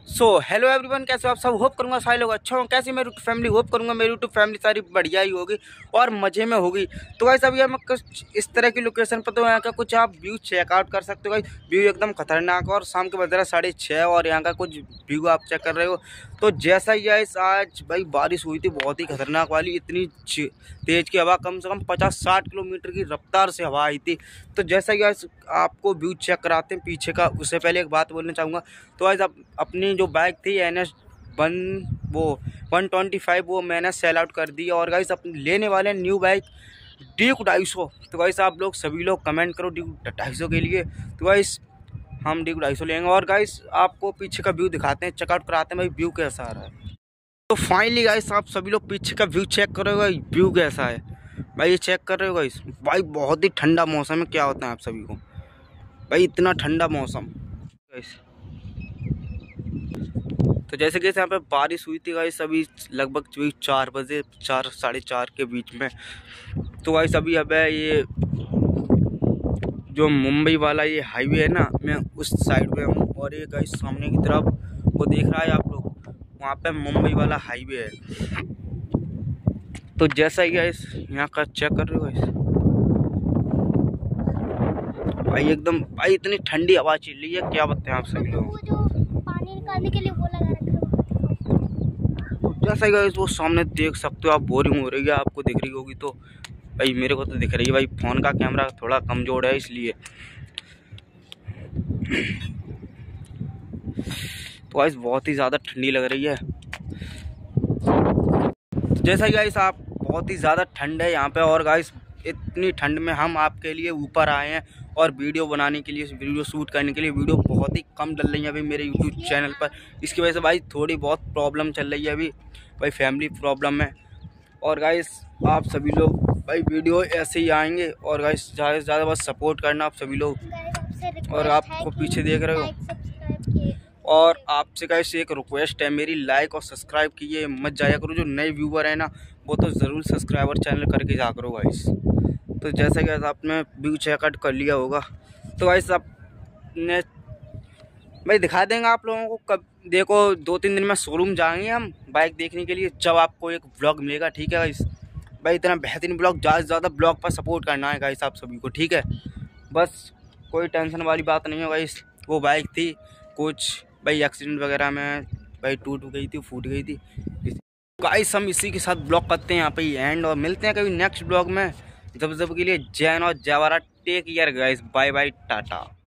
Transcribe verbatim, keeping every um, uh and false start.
So hello everyone, कैसे हो आप सब। होप करूंगा सारे लोग अच्छा हो। कैसे मेरी फैमिली, होप करूंगा मेरी यूट्यूब फैमिली सारी बढ़िया ही होगी और मज़े में होगी। तो गाइस अभी हम कुछ इस तरह की लोकेशन पर, तो यहाँ का कुछ आप व्यू चेकआउट कर सकते हो। गाइस व्यू एकदम खतरनाक है और शाम के बज रहा साढ़े छः और यहाँ का कुछ व्यू आप चेक कर रहे हो। तो जैसा ही गाइस आज भाई बारिश हुई थी बहुत ही खतरनाक वाली, इतनी तेज़ की हवा, कम से कम पचास साठ किलोमीटर की रफ्तार से हवा आई थी। तो जैसा ही गाइस आपको व्यू चेक कराते हैं पीछे का, उससे पहले एक बात बोलना चाहूँगा। तो गाइस अब अपनी जो बाइक थी एन एस वन वो वन ट्वेंटी फाइव वो मैंने सेल आउट कर दी और गाइस अपने लेने वाले न्यू बाइक ड्यूक ढाई सौ। तो गाइस आप लोग सभी लोग कमेंट करो ड्यूक ढाई सौ के लिए। तो गाइस हम ड्यूक ढाई सौ लेंगे और गाइस आपको पीछे का व्यू दिखाते हैं, चेकआउट कराते हैं भाई व्यू कैसा आ रहा है। तो फाइनली गाइस आप सभी लोग पीछे का व्यू चेक करो भाई, व्यू कैसा है भाई, ये चेक कर रहे हो गाइस। भाई बहुत ही ठंडा मौसम है, क्या होता है आप सभी को भाई, इतना ठंडा मौसम गाइस। तो जैसे कि यहाँ पे बारिश हुई थी गाइस अभी लगभग चार बजे, चार साढ़े चार के बीच में। तो गाइस अभी अब है ये जो मुंबई वाला ये हाईवे है ना, मैं उस साइड पे हूँ और ये गाइस सामने की तरफ वो देख रहा है आप लोग, वहाँ पे मुंबई वाला हाईवे है। तो जैसा ही गाइस यहाँ का चेक कर रहे हो गाइस, भाई एकदम भाई इतनी ठंडी हवा चल रही है, क्या बताएं आप सभी लोग। पानी निकालने के लिए वो लगा रखा है। जैसा ही गाइस वो सामने देख सकते हो आप, बोरिंग हो रही है आपको दिख रही होगी। तो भाई मेरे को तो दिख रही है भाई, फ़ोन का कैमरा थोड़ा कमज़ोर है इसलिए। तो गाइस बहुत ही ज़्यादा ठंडी लग रही है। तो जैसा ही गाइस आप बहुत ही ज़्यादा ठंड है यहाँ पे और गाइस इतनी ठंड में हम आपके लिए ऊपर आए हैं और वीडियो बनाने के लिए, वीडियो शूट करने के लिए। वीडियो बहुत ही कम डल रही है अभी मेरे यूट्यूब चैनल पर, इसकी वजह से भाई थोड़ी बहुत प्रॉब्लम चल रही है अभी, भाई फैमिली प्रॉब्लम है। और गाइस आप सभी लोग भाई वीडियो ऐसे ही आएंगे और गाइस ज़्यादा से ज़्यादा बस सपोर्ट करना आप सभी लोग। और आपको पीछे देख रहे हो और आपसे गाइस एक रिक्वेस्ट है मेरी, लाइक और सब्सक्राइब कीजिए मत जाया करो। जो नए व्यूवर है ना वो तो ज़रूर सब्सक्राइबर चैनल करके जा करो गाइस। तो जैसा कि आपने व्यू चेकआउट कर लिया होगा, तो गाइस आपने भाई दिखा देंगे आप लोगों को कब। देखो दो तीन दिन में शोरूम जाएंगे हम बाइक देखने के लिए, जब आपको एक ब्लॉग मिलेगा, ठीक है गाइस। भाई इतना बेहतरीन ब्लॉग, ज़्यादा से ज़्यादा ब्लॉग पर सपोर्ट करना है गाइस आप सभी को, ठीक है। बस कोई टेंशन वाली बात नहीं है गाइस। वो बाइक थी कुछ भाई एक्सीडेंट वगैरह में भाई टूट गई थी, फूट गई थी गाइस। हम इसी के साथ ब्लॉग करते हैं यहाँ पे एंड और मिलते हैं कभी नेक्स्ट ब्लॉग में। जब जब के लिए जय और जयवारा, take care guys, bye bye Tata.